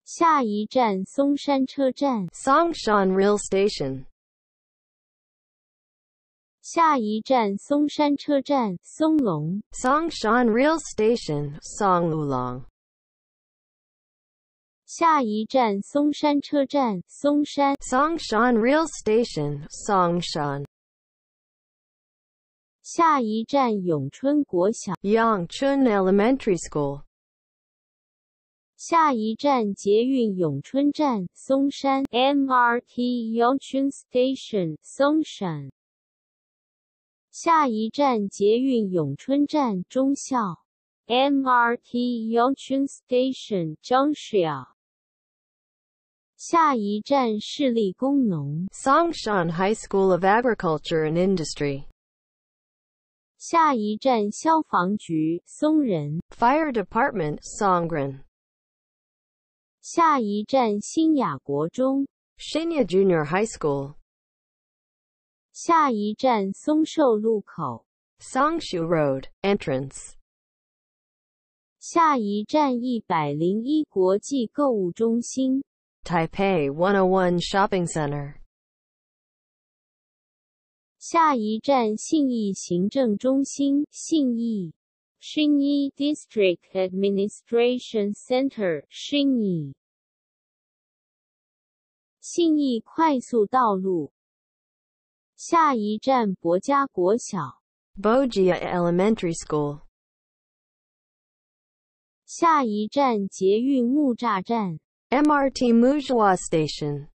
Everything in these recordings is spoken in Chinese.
下一站松山车站。 Songshan Rail Station. 下一站松山车站，松龙。 Songshan Rail Station, Songlulong. 下一站松山车站，松山。 Songshan Rail Station, Songshan. 下一站永春国小。 Yangchun Elementary School. 下一站捷运永春站，松山。MRT Yongchun Station, 松山。下一站捷运永春站，中校。MRT Yongchun Station, 中校。下一站市立工农。 Songshan High School of Agriculture and Industry. 下一站消防局，松仁。 Fire Department, Songren. 下一站新雅国中。 Shinya Junior High School. 下一站松寿路口。 Songshu Road, Entrance. 下一站101国际购物中心。 Taipei 101 Shopping Center. 下一站信义行政中心，信义。Xinyi District Administration Center, 信义。信义快速道路。下一站博家国小。 Bojia Elementary School. 下一站捷运木栅站。 MRT Mujwa Station.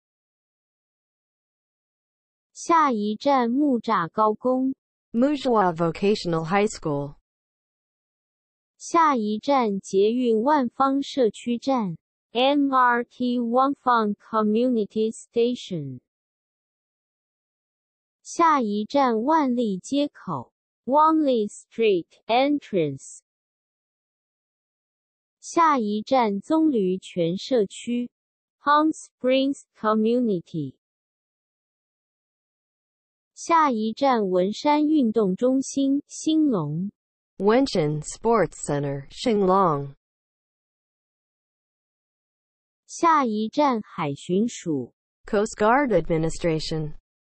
下一站木栅高工。 Mujwa Vocational High School. 下一站捷运万方社区站。MRT Wanfang Community Station. 下一站万利街口。Wanli Street, Entrance. 下一站棕榈泉社区。Palm Springs Community. 下一站文山运动中心，兴隆。 Wenshan Sports Center, Xinglong. 下一站海巡署。 Coast Guard Administration.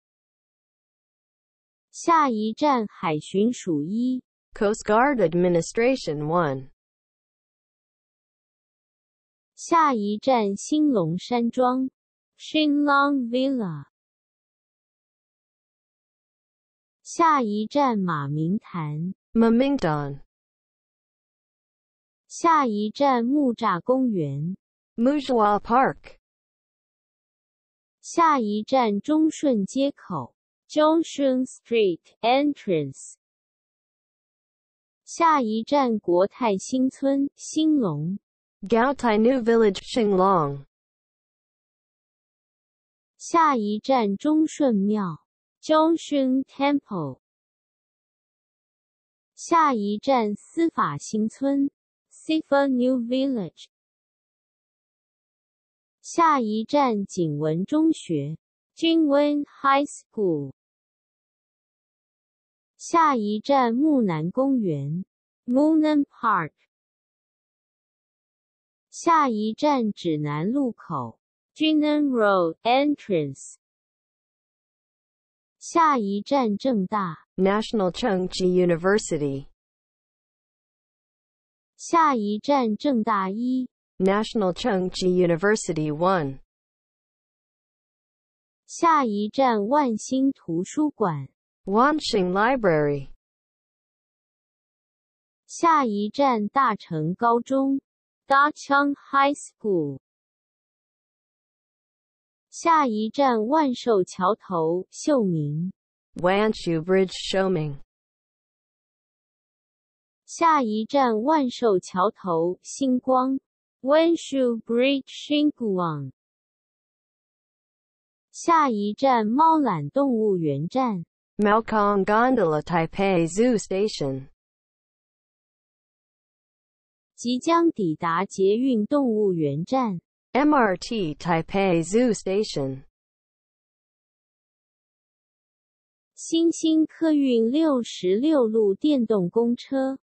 下一站海巡署1。 Coast Guard Administration 1. 下一站兴隆山庄。Xinlong Villa. 下一站马明潭。 Mamington. 下一站木栅公园。 Mujwa Park. 下一站中顺街口。Zhongshun Street, Entrance. 下一站国泰新村，兴隆。 Gaotai New Village, Xinglong. 下一站中顺庙。Zhongshun Temple. 下一站司法新村。Sifa New Village. 下一站景文中学。Jingwen High School. 下一站木南公园。Munan Park. 下一站指南路口。Jinan Road, Entrance. 下一站政大。 National Chengchi University. 下一站政大1。 National Chengchi University 1. 下一站万兴图书馆。 Wanxing Library. 下一站大成高中。Dachang High School. 下一站万寿桥头，秀明。 Wanshu Bridge, Shoming. 下一站万寿桥头，星光。Wanshu Bridge, Xinguang. 下一站猫缆动物园站。 Maokong Gondola Taipei Zoo Station. 即将抵达捷运动物园站。 MRT Taipei Zoo Station. 新兴客运66路电动公车。